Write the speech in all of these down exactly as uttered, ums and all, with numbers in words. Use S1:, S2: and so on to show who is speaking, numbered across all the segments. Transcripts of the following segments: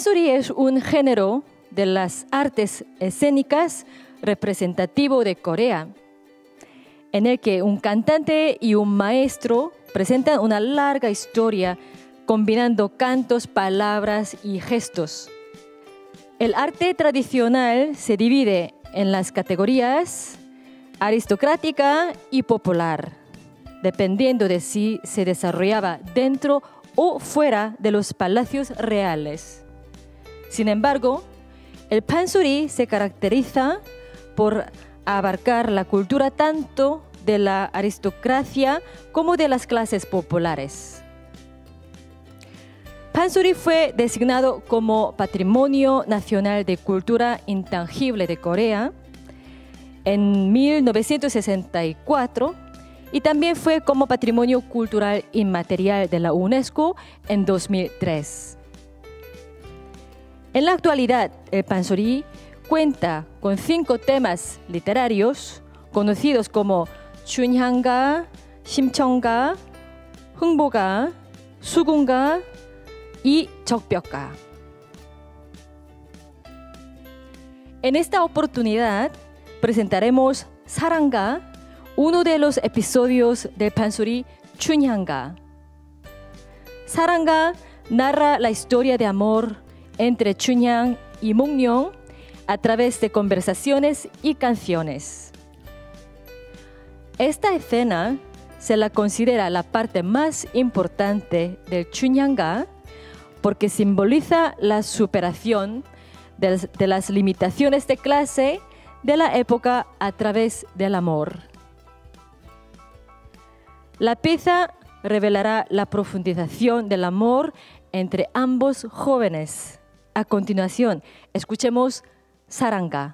S1: pansori es un género de las artes escénicas representativo de Corea, en el que un cantante y un maestro presentan una larga historia combinando cantos, palabras y gestos. El arte tradicional se divide en las categorías aristocrática y popular, dependiendo de si se desarrollaba dentro o fuera de los palacios reales. Sin embargo, el pansori se caracteriza por abarcar la cultura tanto de la aristocracia como de las clases populares. Pansori fue designado como Patrimonio Nacional de Cultura Intangible de Corea en mil novecientos sesenta y cuatro y también fue como Patrimonio Cultural Inmaterial de la UNESCO en dos mil tres. En la actualidad, el pansori cuenta con cinco temas literarios conocidos como 춘향가, 심청가, 흥보가, 수군가 y 적벽가. En esta oportunidad presentaremos 사랑가, uno de los episodios del pansori 춘향가. 사랑가 narra la historia de amor entre Chunhyang y Moknyong a través de conversaciones y canciones. Esta escena se la considera la parte más importante del 춘향가 porque simboliza la superación de, de las limitaciones de clase de la época a través del amor. La pieza revelará la profundización del amor entre ambos jóvenes. A continuación, escuchemos 사랑가.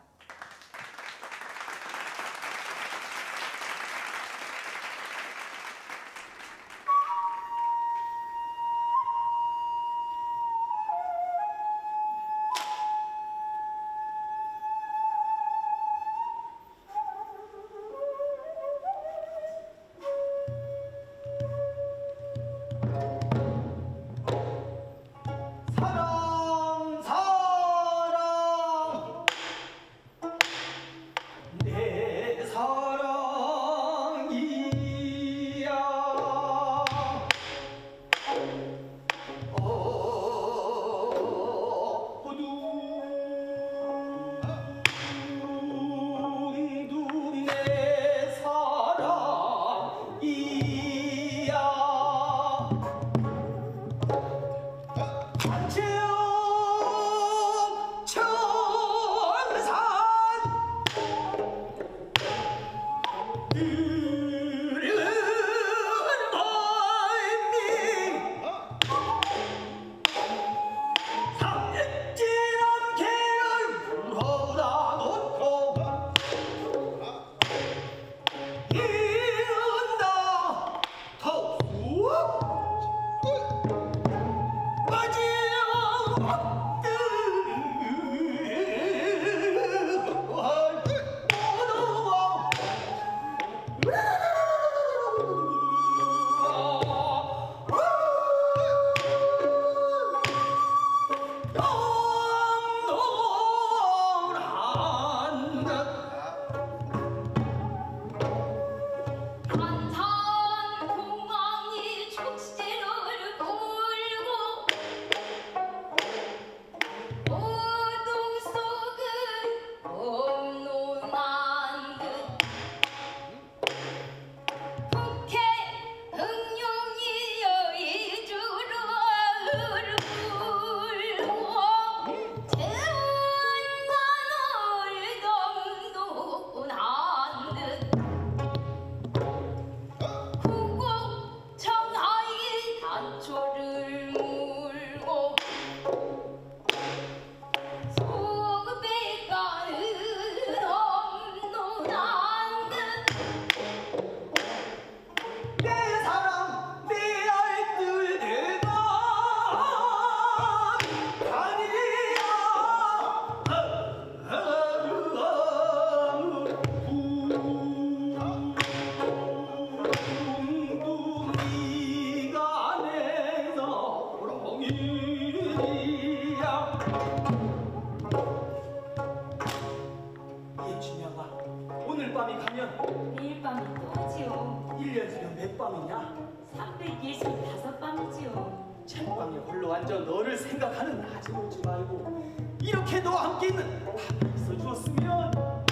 S2: 몇 밤이냐?
S3: 삼백육십오 밤이지요.
S2: 책방에 홀로 앉아 너를 생각하는 낮에 오지 말고 이렇게 너와 함께 있는 밤이 있어 주었으면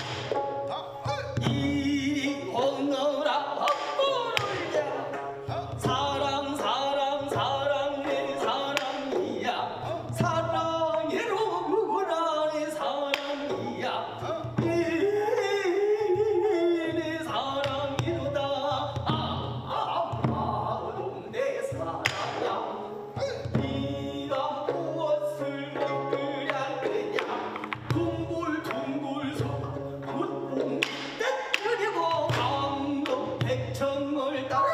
S2: 이 오너라 밥벌을야 사랑 사랑 사랑해 사랑이야 사랑해로 누구라네 사랑이야 내 사랑이로다 아마도 내 사랑이야 네가 무엇을 먹으랴 그냐 둥글둥글 소가 굿봉 떼뜨리고 강동 백천을 따라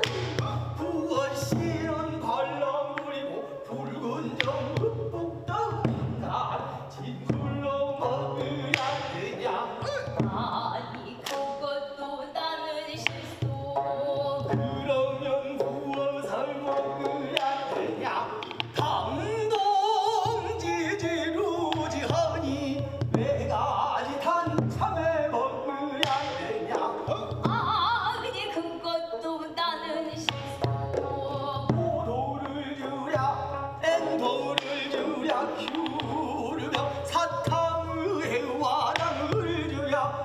S2: 부어시는 걸렁거리고 붉은 정 묵묵 떠나 진술로 먹으랴 그냐
S3: 아니 그것도 나는 실수.
S2: 그러면 무엇을 먹으랴 그냐 당동지지루지하니 외가지 단참에 먹으랴 그냐
S3: 아니 그것도 나는 실수.
S2: 포도를 주랴 앵도를 주랴 큐르며 사탕의 해와랑을 주랴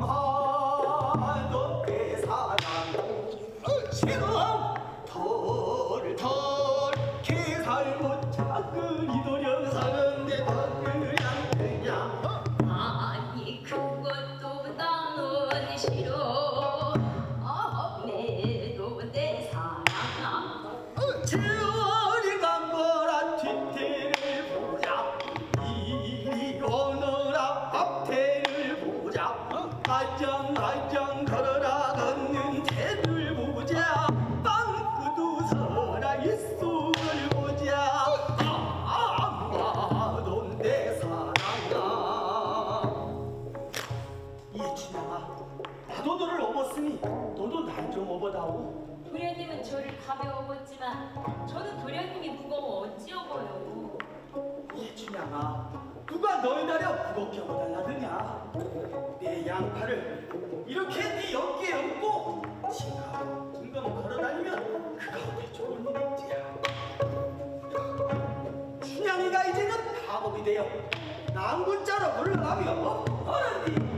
S2: 아마도 내 사랑 지금 털털 개살못 작은이 도령 사는데 먹으랴 그냐
S3: 아니 그것도 나는 싫어. 아, 내도 내 사랑아.
S2: 저리 간 거라 뒤태를 보자 이리 오너라 앞태를 보자 아장 아장 걸어라 걷는 태를 보자 빵꾸도 서라 입술을 보자 아마도 내 사랑아 이춘향아 나도 너를 업었으니 너도 날 좀 업어다오
S3: 도련님은 저를 가벼워 보지만 저는 도련님이 무거워 어찌어버요.
S2: 이춘향아 누가 널 다려 무겁게 업어달라느냐 내 양팔을 이렇게 네 어깨에 얹고 징검징검 걸어다니면 그 가운데 좋은 일이 있지야 춘향이가 이제는 바보이 되어 낭군자로 물러가며 어른이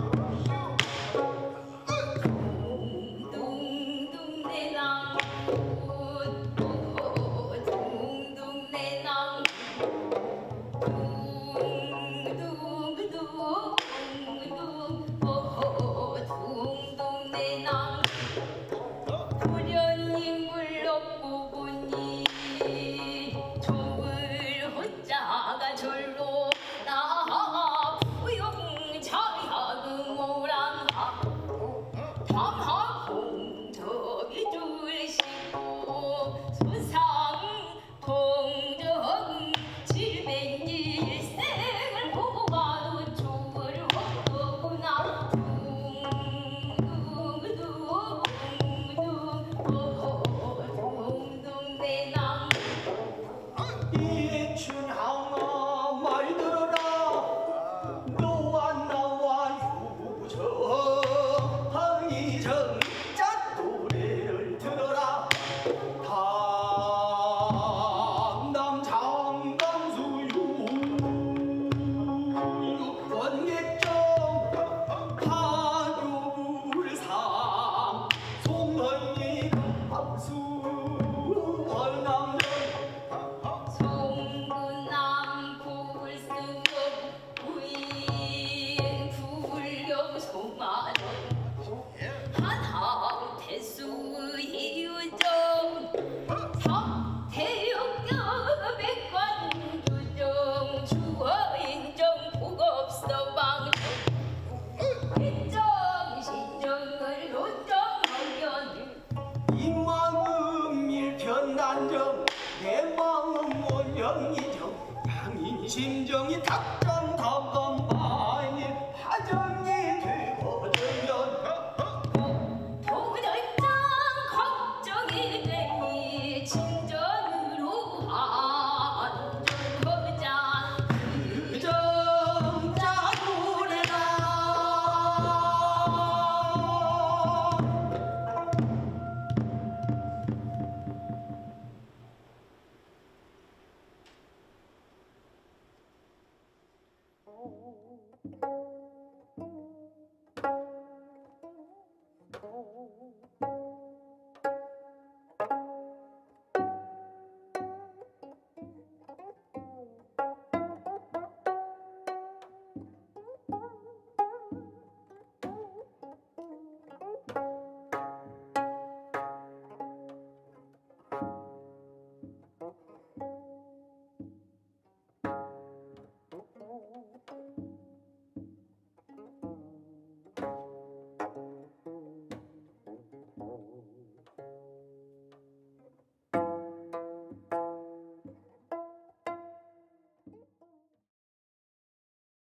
S3: 둥둥 내 낭, 둥둥 내 낭, 둥둥둥둥, 둥둥 내 낭. 도련님 물러보고 보니 종을 혼자가 절로 나 부영자야 그모란하 밤하공 저기 줄시고 수상 동정 칠백일생을 보고 가도 종을 헛도구나 둥둥둥둥 둥둥 내 낭.
S2: 이춘향아 말 들어라 너와 나와 유정하니 정자 노래를 들어라 당남 장강수유 원객정 하교불상 송언니 감수 월남정
S3: 송군남 불승업 부인 불경 송마정 한하우 태수 이유정 삼태역경 백관주정 주어인정 복업서방 인정 신정을 논정하견
S2: 이 마음 일편단정 내 마음 원령이정 양인 심정이 탁장 덕검